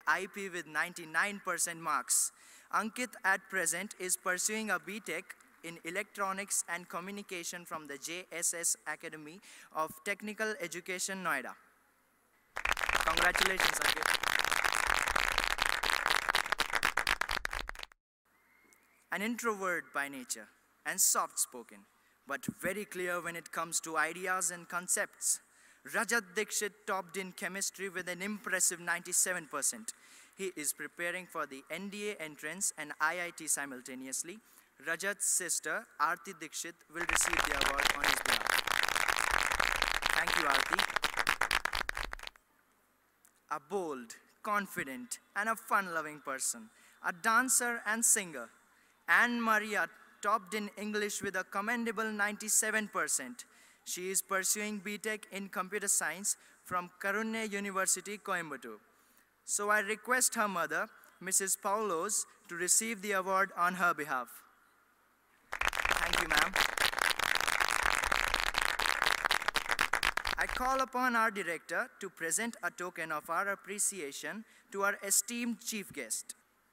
IP with 99% marks. Ankit at present is pursuing a BTech in Electronics and Communication from the JSS Academy of Technical Education, Noida. Congratulations, Ankit. An introvert by nature and soft-spoken, but very clear when it comes to ideas and concepts. Rajat Dixit topped in chemistry with an impressive 97%. He is preparing for the NDA entrance and IIT simultaneously. Rajat's sister, Aarti Dixit, will receive the award on his behalf. Thank you, Aarti. A bold, confident, and a fun-loving person. A dancer and singer. Anne Maria topped in English with a commendable 97%. She is pursuing BTech in Computer Science from Karunya University, Coimbatore. So I request her mother, Mrs. Paulos, to receive the award on her behalf. Thank you, ma'am. I call upon our director to present a token of our appreciation to our esteemed chief guest.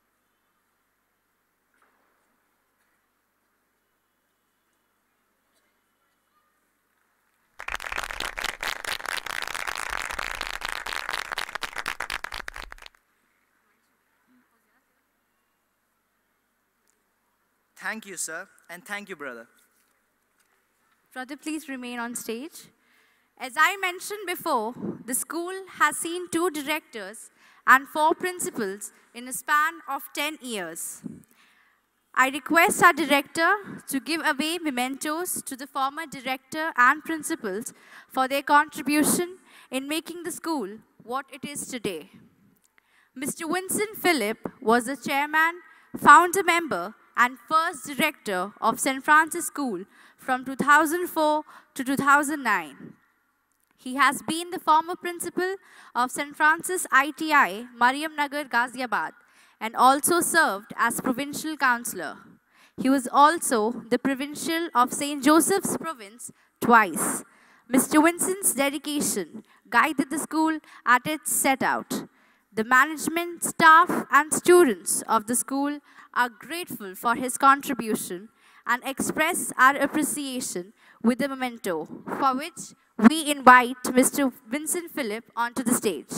Thank you, sir, and thank you, brother. Brother, please remain on stage. As I mentioned before, the school has seen 2 directors and 4 principals in a span of 10 years. I request our director to give away mementos to the former director and principals for their contribution in making the school what it is today. Mr. Vincent Phillip was the chairman, founder member, and first director of St. Francis School from 2004 to 2009. He has been the former principal of St. Francis ITI, Mariam Nagar, Ghaziabad, and also served as provincial councillor. He was also the provincial of St. Joseph's Province twice. Mr. Vincent's dedication guided the school at its set out. The management, staff, and students of the school are grateful for his contribution and express our appreciation with a memento, for which we invite Mr. Vincent Phillip onto the stage.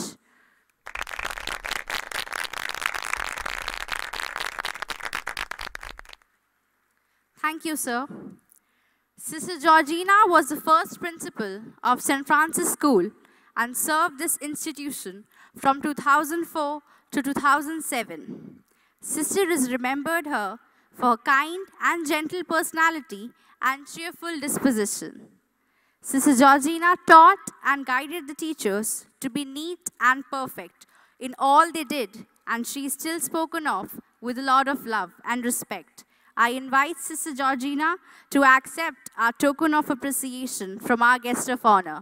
Thank you, sir. Sister Georgina was the first principal of St. Francis School and served this institution from 2004 to 2007. Sister is remembered her for her kind and gentle personality and cheerful disposition. Sister Georgina taught and guided the teachers to be neat and perfect in all they did, and she is still spoken of with a lot of love and respect. I invite Sister Georgina to accept our token of appreciation from our guest of honor.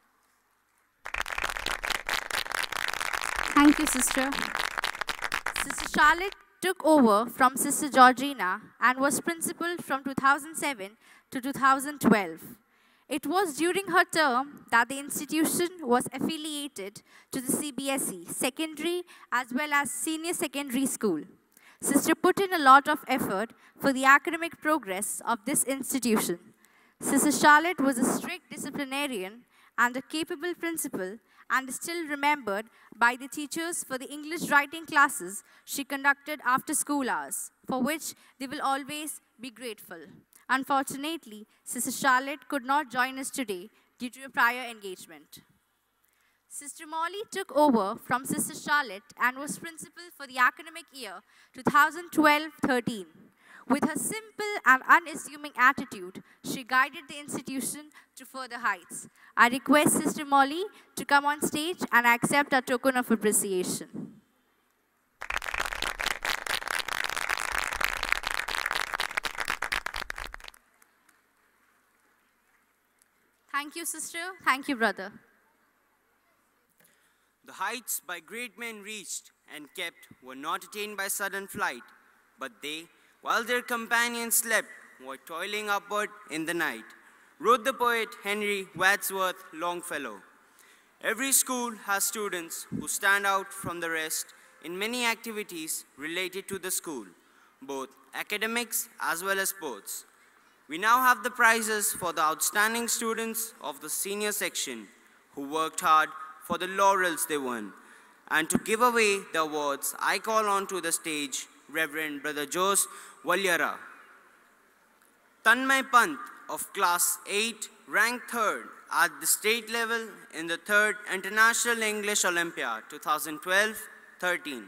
Thank you, Sister. Sister Charlotte took over from Sister Georgina and was principal from 2007 to 2012. It was during her term that the institution was affiliated to the CBSE, secondary as well as senior secondary school. Sister put in a lot of effort for the academic progress of this institution. Sister Charlotte was a strict disciplinarian and a capable principal, and is still remembered by the teachers for the English writing classes she conducted after school hours, for which they will always be grateful. Unfortunately, Sister Charlotte could not join us today due to a prior engagement. Sister Molly took over from Sister Charlotte and was principal for the academic year 2012-13. With her simple and unassuming attitude, she guided the institution to further heights. I request Sister Molly to come on stage and accept our token of appreciation. Thank you, sister. Thank you, brother. The heights by great men reached and kept were not attained by sudden flight, but they, while their companions slept, were toiling upward in the night, wrote the poet Henry Wadsworth Longfellow. Every school has students who stand out from the rest in many activities related to the school, both academics as well as sports. We now have the prizes for the outstanding students of the senior section who worked hard for the laurels they won. And to give away the awards, I call on to the stage Reverend Brother Jose Valyara. Tanmay Pant of Class 8 ranked 3rd at the state level in the 3rd International English Olympiad 2012-13.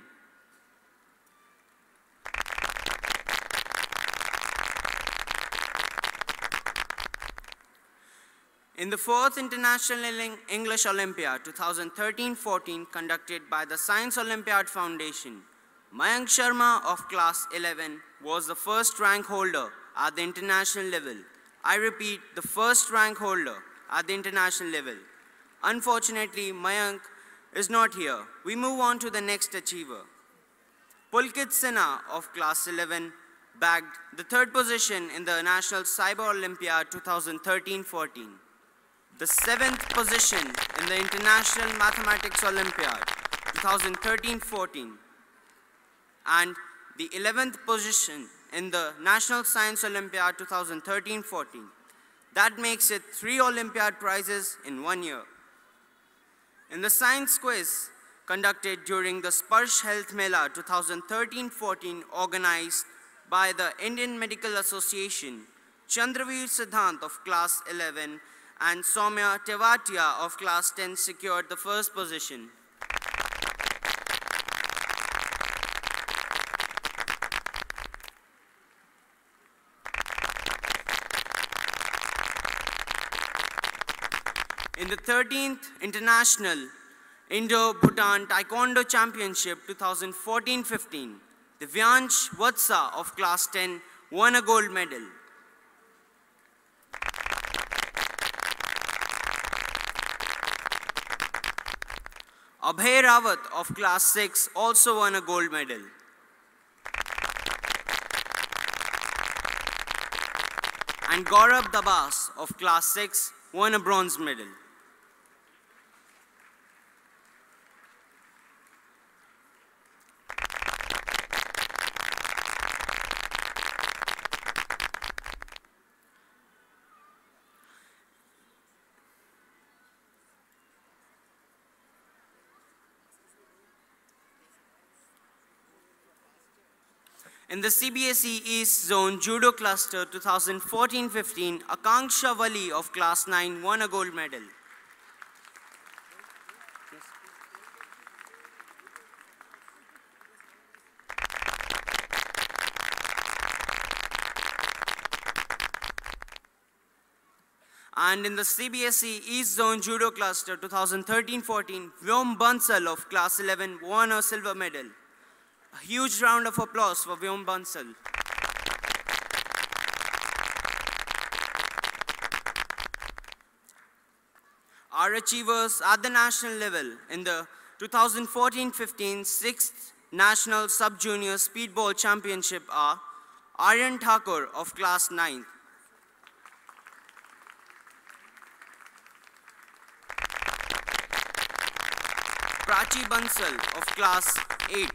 In the 4th International English Olympiad 2013-14 conducted by the Science Olympiad Foundation, Mayank Sharma of Class 11 was the first rank holder at the international level. I repeat, the first rank holder at the international level. Unfortunately, Mayank is not here. We move on to the next achiever. Pulkit Sinha of Class 11 bagged the 3rd position in the National Cyber Olympiad 2013-14. The 7th position in the International Mathematics Olympiad 2013-14 and the 11th position in the National Science Olympiad 2013-14. That makes it 3 Olympiad prizes in 1 year. In the science quiz conducted during the Sparsh Health Mela 2013-14 organized by the Indian Medical Association, Chandraveer Siddhant of Class 11 and Soumya Tewatia of Class 10 secured the 1st position. In the 13th International Indo-Bhutan Taekwondo Championship 2014-15, Divyansh Vatsa of Class 10 won a gold medal. Abhay Rawat of Class 6 also won a gold medal. And Gaurav Dabas of Class 6 won a bronze medal. In the CBSE East Zone Judo Cluster 2014-15, Akanksha Wali of Class 9 won a gold medal. And in the CBSE East Zone Judo Cluster 2013-14, Vyom Bansal of Class 11 won a silver medal. A huge round of applause for Vyom Bansal. Our achievers at the national level in the 2014-15 6th National Sub-Junior Speedball Championship are Aryan Thakur of Class 9, Prachi Bansal of Class 8,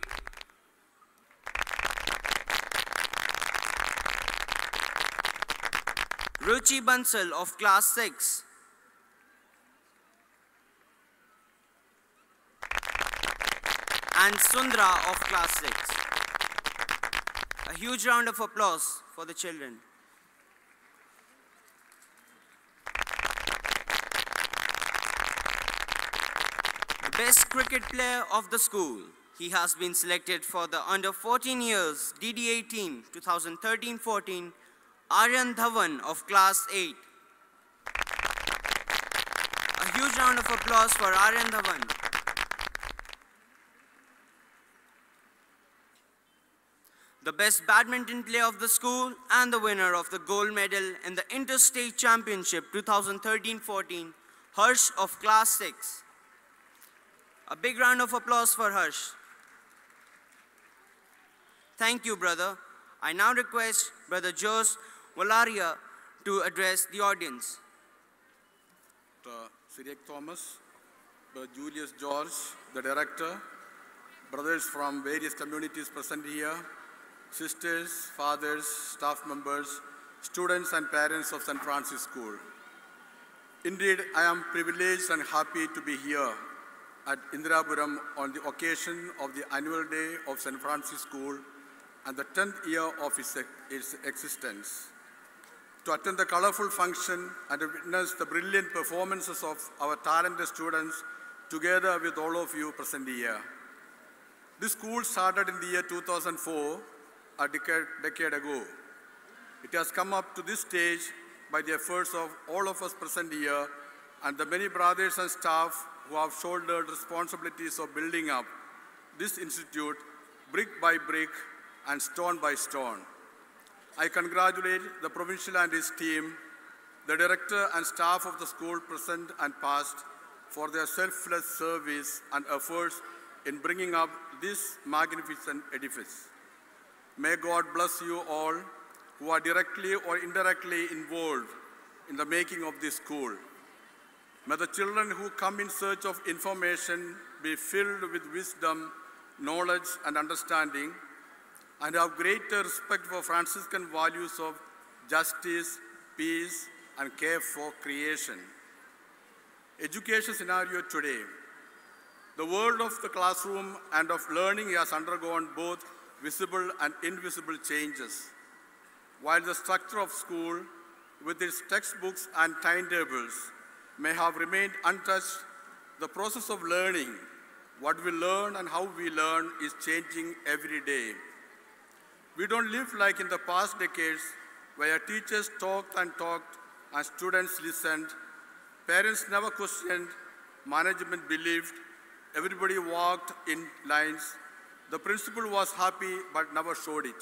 Ruchi Bansal of Class 6, and Sundra of Class 6. A huge round of applause for the children. The best cricket player of the school. He has been selected for the under 14 years DDA team 2013-14, Aryan Dhawan of Class 8. A huge round of applause for Aryan Dhawan. The best badminton player of the school and the winner of the gold medal in the Interstate Championship 2013-14, Harsh of Class 6. A big round of applause for Harsh. Thank you, brother. I now request Brother Jose Valyara to address the audience. Syriac Thomas, Brother Julius George, the director, brothers from various communities present here, sisters, fathers, staff members, students and parents of St. Francis School. Indeed, I am privileged and happy to be here at Indirapuram on the occasion of the annual day of St. Francis School and the 10th year of its existence, to attend the colorful function and to witness the brilliant performances of our talented students together with all of you present here. This school started in the year 2004, a decade ago. It has come up to this stage by the efforts of all of us present here and the many brothers and staff who have shouldered responsibilities of building up this institute brick by brick and stone by stone. I congratulate the provincial and his team, the director and staff of the school present and past for their selfless service and efforts in bringing up this magnificent edifice. May God bless you all who are directly or indirectly involved in the making of this school. May the children who come in search of information be filled with wisdom, knowledge, and understanding, and have greater respect for Franciscan values of justice, peace, and care for creation. Education scenario today. The world of the classroom and of learning has undergone both visible and invisible changes. While the structure of school, with its textbooks and timetables, may have remained untouched, the process of learning, what we learn and how we learn, is changing every day. We don't live like in the past decades, where teachers talked and students listened, parents never questioned, management believed, everybody walked in lines. The principal was happy but never showed it.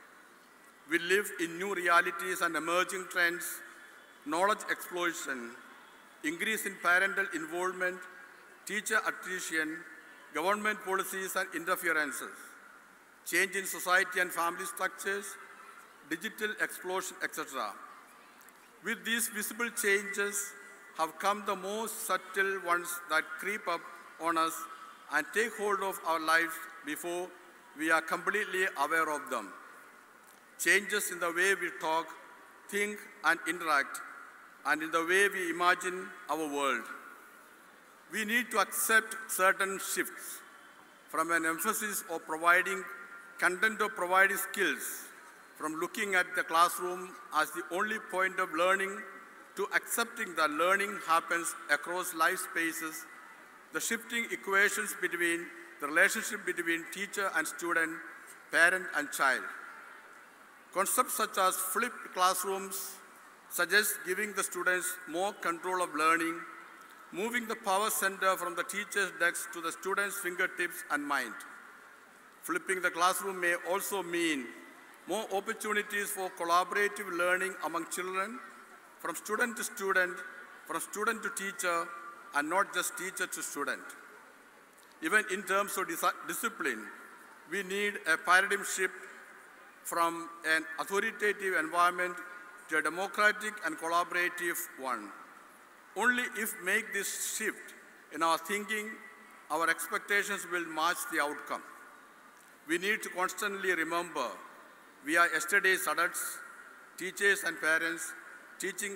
We live in new realities and emerging trends, knowledge explosion, increase in parental involvement, teacher attrition, government policies and interferences, change in society and family structures, digital explosion, etc. With these visible changes have come the most subtle ones that creep up on us and take hold of our lives before we are completely aware of them. Changes in the way we talk, think, and interact, and in the way we imagine our world. We need to accept certain shifts from an emphasis of providing content or providing skills, from looking at the classroom as the only point of learning to accepting that learning happens across life spaces, the shifting equations between the relationship between teacher and student, parent and child. Concepts such as flipped classrooms suggest giving the students more control of learning, moving the power center from the teacher's desk to the student's fingertips and mind. Flipping the classroom may also mean more opportunities for collaborative learning among children, from student to student, from student to teacher, and not just teacher to student. Even in terms of discipline, we need a paradigm shift from an authoritative environment to a democratic and collaborative one. Only if we make this shift in our thinking, our expectations will match the outcome. We need to constantly remember we are yesterday's adults, teachers and parents, teaching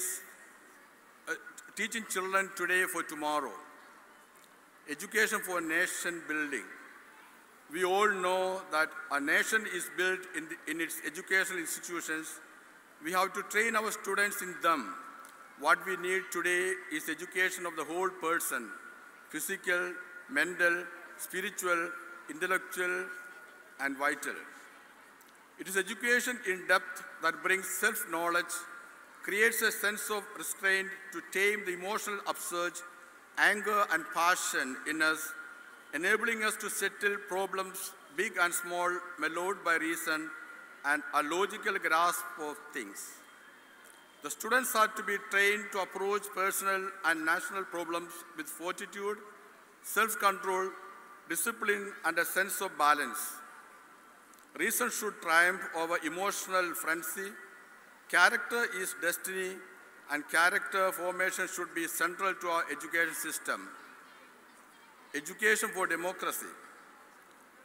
children today for tomorrow. Education for nation building. We all know that a nation is built in its educational institutions. We have to train our students in them. What we need today is education of the whole person, physical, mental, spiritual, intellectual, and vital. It is education in depth that brings self-knowledge, creates a sense of restraint to tame the emotional upsurge, anger and passion in us, enabling us to settle problems, big and small, mellowed by reason and a logical grasp of things. The students are to be trained to approach personal and national problems with fortitude, self-control, discipline, and a sense of balance. Reason should triumph over emotional frenzy. Character is destiny, and character formation should be central to our education system. Education for democracy.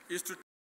is to